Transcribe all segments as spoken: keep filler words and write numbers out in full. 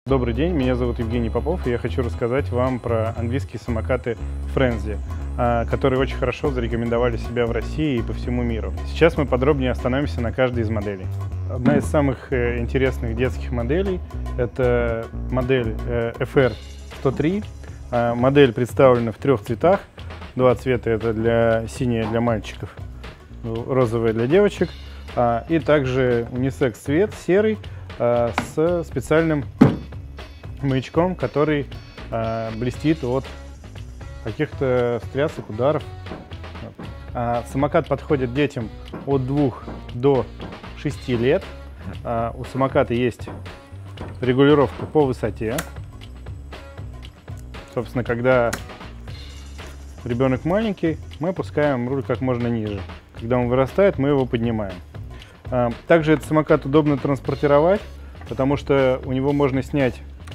Добрый день, меня зовут Евгений Попов, и я хочу рассказать вам про английские самокаты Frenzy, которые очень хорошо зарекомендовали себя в России и по всему миру. Сейчас мы подробнее остановимся на каждой из моделей. Одна из самых интересных детских моделей – это модель эф эр сто три. Модель представлена в трех цветах. Два цвета – это для синяя для мальчиков, розовая для девочек, и также унисекс цвет серый с специальным маячком, который э, блестит от каких-то стрясок, ударов. А самокат подходит детям от двух до шести лет. А у самоката есть регулировка по высоте. Собственно, когда ребенок маленький, мы опускаем руль как можно ниже. Когда он вырастает, мы его поднимаем. А также этот самокат удобно транспортировать, потому что у него можно снять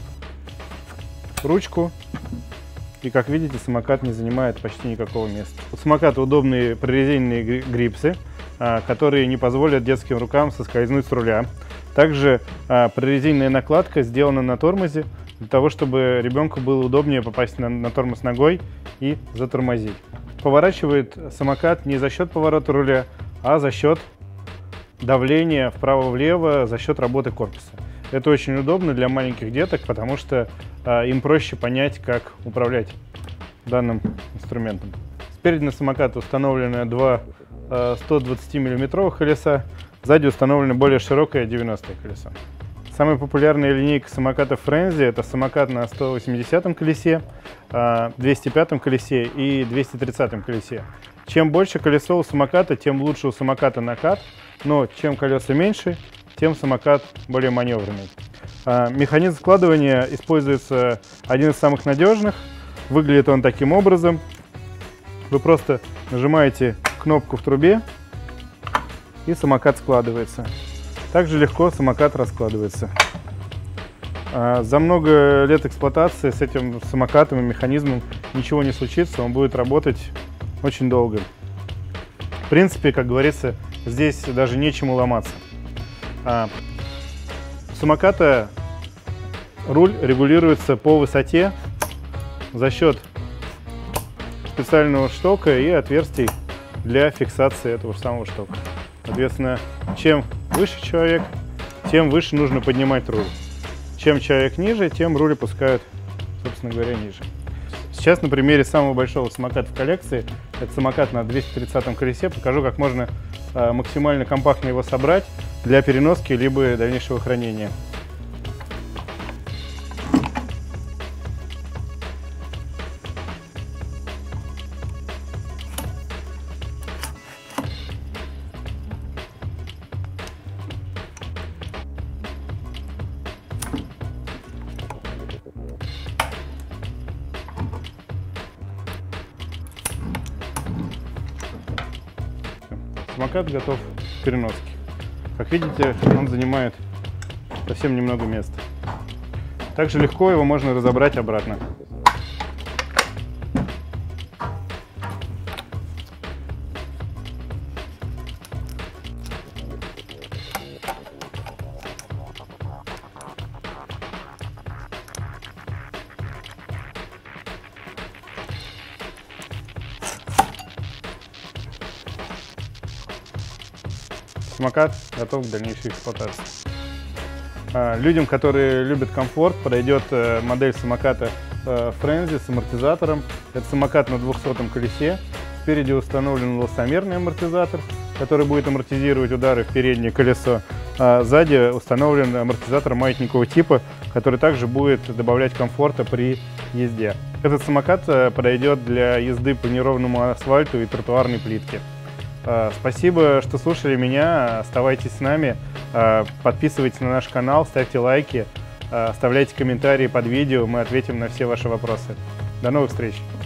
ручку, и, как видите, самокат не занимает почти никакого места. У самоката удобные прорезиненные грипсы, которые не позволят детским рукам соскользнуть с руля. Также прорезиненная накладка сделана на тормозе, для того, чтобы ребенку было удобнее попасть на, на тормоз ногой и затормозить. Поворачивает самокат не за счет поворота руля, а за счет давления вправо-влево, за счет работы корпуса. Это очень удобно для маленьких деток, потому что э, им проще понять, как управлять данным инструментом. Спереди на самокате установлены два э, сто двадцатимиллиметровых колеса, сзади установлено более широкое девяностое колесо. Самая популярная линейка самокатов Frenzy – это самокат на сто восьмидесятом колесе, э, двухсот пятом колесе и двухсот тридцатом колесе. Чем больше колесо у самоката, тем лучше у самоката накат, но чем колеса меньше, тем самокат более маневренный. А, механизм складывания используется один из самых надежных. Выглядит он таким образом. Вы просто нажимаете кнопку в трубе, и самокат складывается. Также легко самокат раскладывается. А, за много лет эксплуатации с этим самокатом и механизмом ничего не случится, он будет работать очень долго. В принципе, как говорится, здесь даже нечему ломаться. А, у самоката руль регулируется по высоте за счет специального штока и отверстий для фиксации этого самого штока. Соответственно, чем выше человек, тем выше нужно поднимать руль. Чем человек ниже, тем руль опускают, собственно говоря, ниже. Сейчас на примере самого большого самоката в коллекции, это самокат на двухсот тридцатом колесе, покажу, как можно а, максимально компактно его собрать для переноски либо дальнейшего хранения. Самокат готов к переноске. Как видите, он занимает совсем немного места. Также легко его можно разобрать обратно. Самокат готов к дальнейшей эксплуатации. Людям, которые любят комфорт, подойдет модель самоката Frenzy с амортизатором. Это самокат на двухсотом колесе. Спереди установлен лоссомерный амортизатор, который будет амортизировать удары в переднее колесо. А сзади установлен амортизатор маятникового типа, который также будет добавлять комфорта при езде. Этот самокат подойдет для езды по неровному асфальту и тротуарной плитке. Спасибо, что слушали меня, оставайтесь с нами, подписывайтесь на наш канал, ставьте лайки, оставляйте комментарии под видео, мы ответим на все ваши вопросы. До новых встреч!